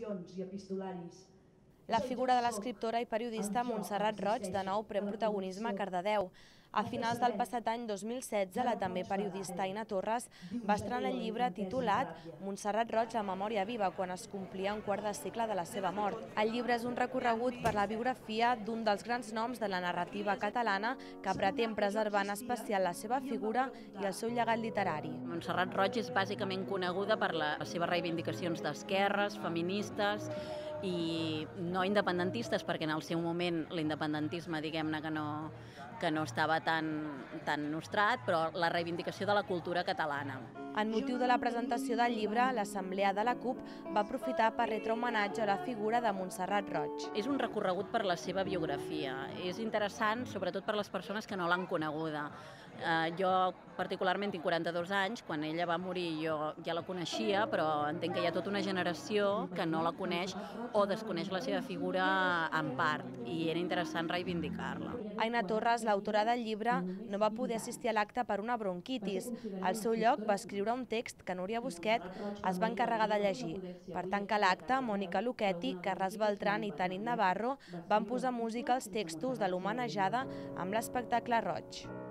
reclamacions i epistolaris. La figura de l'escriptora i periodista Montserrat Roig de nou pren protagonisme a Cardedeu. A finals del passat any 2016, la també periodista Aina Torres va estrenar el llibre titulat Montserrat Roig, la memòria viva, quan es complia un quart de segle de la seva mort. El llibre és un recorregut per la biografia d'un dels grans noms de la narrativa catalana que pretén preservar en especial la seva figura i el seu llegat literari. Montserrat Roig és bàsicament coneguda per les seves reivindicacions d'esquerres, feministes i no independentistes, perquè en el seu moment l'independentisme, diguem-ne, que no estava tan nostrat, però la reivindicació de la cultura catalana. En motiu de la presentació del llibre, l'Assemblea de la CUP va aprofitar per retre homenatge a la figura de Montserrat Roig. És un recorregut per la seva biografia. És interessant, sobretot per les persones que no l'han coneguda. Jo, particularment, tinc 42 anys. Quan ella va morir jo ja la coneixia, però entenc que hi ha tota una generació que no la coneix o desconeix la seva figura en part, i era interessant reivindicar-la. Aina Torres, l'autora del llibre, no va poder assistir a l'acte per una bronquitis. Al seu lloc va escriure un text que Núria Busquet es va encarregar de llegir. Per tancar l'acte, Mònica Luchetti, Carles Beltrán i Tanit Navarro van posar música als textos de l'homenatjada amb l'espectacle Roig.